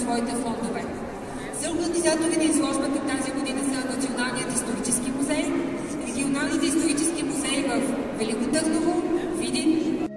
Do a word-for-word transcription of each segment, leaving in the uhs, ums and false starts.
своите фондове. За организатори на изложбата тази година са Националният исторически музей, регионалните исторически музеи в Велико Търново, Видин.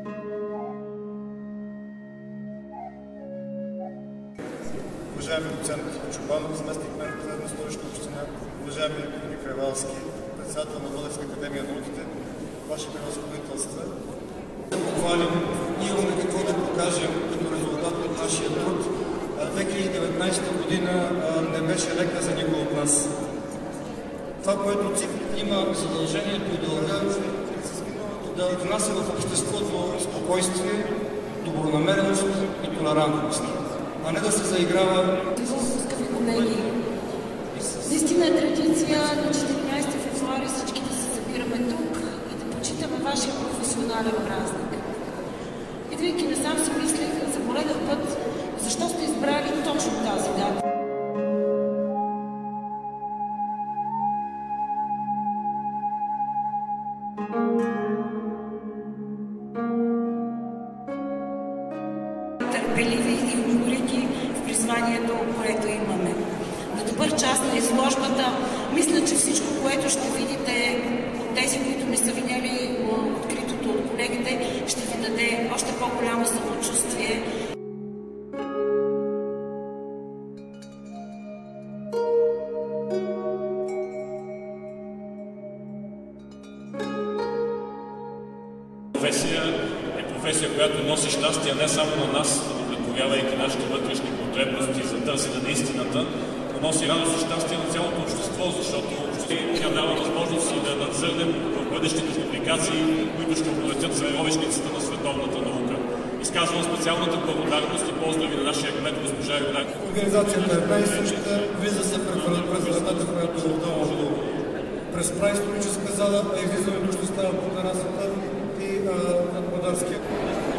Уважаеми доцент Чубанов, заместник-мер на Столична община, уважаеми господин Кревалски, председател на Българска академия на науките, Ваше превъзходителство. Да похвалим, имаме какво да покажем като резултат от нашия труд. две хиляди и деветнадесета година не беше лека за никой от нас. Това, което ЦИК има задължението да, да внася в обществото спокойствие, добронамереност и толерантност, а не да се заиграва. Скъпи колеги, наистина е традиция на четиринадесети февруари всички да се събираме тук и да почитаме вашия професионален празник. Идвайки насам си мислех за пореден път, защо сте избрали точно тази дата. Търпеливи и упорити в призванието, което имаме. На добър част на изложбата, мисля, че всичко, което ще видите от тези, които не са видяли откритото от колегите, ще ви даде още по-голямо самочувствие. Професия е професия, която носи щастие не само на нас, удовлетворявайки нашите вътрешни потребности за търсене на истината, но носи радост и щастие на цялото общество, защото тя дава възможност и да надзърнем в бъдещите публикации, които ще оповестят средновечницата на световната наука. Изказвам специалната благодарност и поздрави на нашия кмет госпожа Юрак. Организацията е една и съща. Виза се през вратата, която е отдолу през праисторическа зала, а излизането ще става по терасата и над Мадарския.